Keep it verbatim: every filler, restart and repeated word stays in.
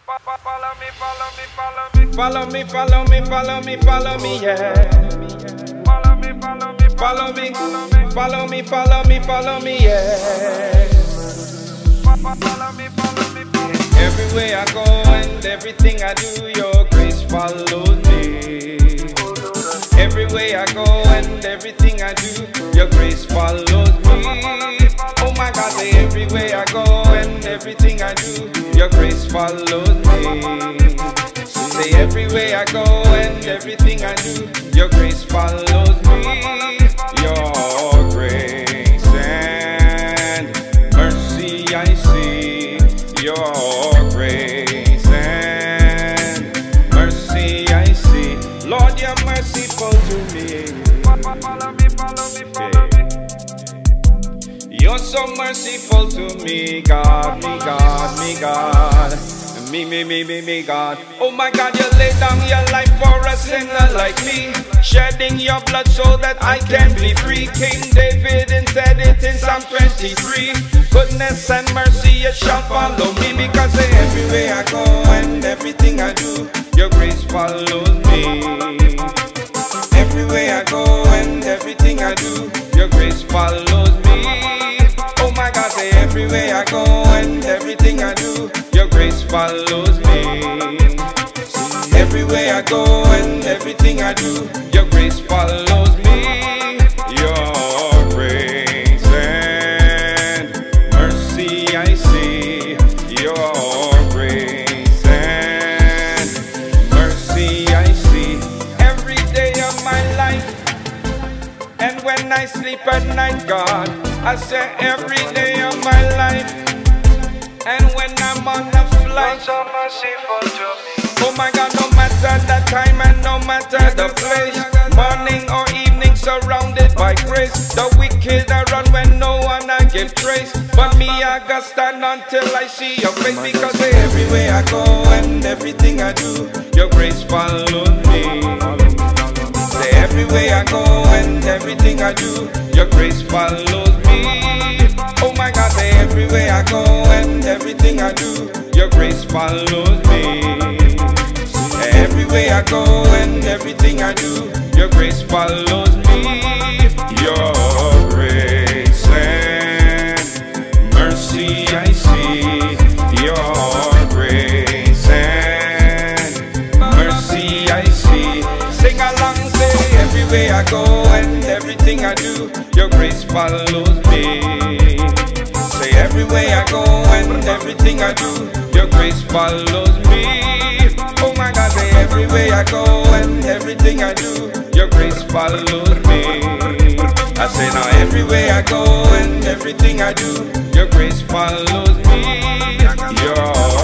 Follow me, follow me, follow me. Follow me, follow me, follow me, follow me, yeah. Follow me, follow me, follow me, follow me, follow me, follow me, yeah. Follow me, follow me, follow me. Everywhere I go and everything I do, your grace follows me. Everywhere I go and everything I do, your grace follows me. Oh my God, say everywhere I go and everything I do, your grace follows me. Say everywhere I go and everything I do, your grace follows me. Your grace and mercy I see. Your grace and mercy I see. Lord, you're merciful to me. Follow me, follow me, follow me. You're so merciful to me, God, me, God, me, God. Me, me, me, me, me, God. Oh my God, you laid down your life for a sinner like me, shedding your blood so that I can be free. King David said it in Psalm twenty-three. Goodness and mercy it shall follow me, because everywhere I go and everything I do, your grace follows me. Everywhere I go and everything I do, your grace follows me. Oh my God, say everywhere I go and everything I do, your grace follows me. Everywhere I go and everything I do, your grace follows me. Your grace and mercy I see. Your grace and mercy I see. Every day of my life, and when I sleep at night, God, I say every day of my life. And when I'm on the flight, so merciful to me. Oh my God, no matter the time and no matter the place, morning or evening surrounded by grace. The wicked I run when no one I give trace, but me I got stand until I see your face, because everywhere I go and everything I do, your grace follows me. Say everywhere I go and everything I do, your grace follows me. Oh my God, say everywhere I go and everything I do, your grace follows me. Everywhere I go and everything I do, your grace follows me. Your grace and mercy I see. Your grace and mercy I see. Sing along, say everywhere I go and everything I do, your grace follows me. Say everywhere I go and everything I do, your grace follows me. Oh my God, say everywhere I go and everything I do, your grace follows me. I say now everywhere I go and everything I do, your grace follows me. Your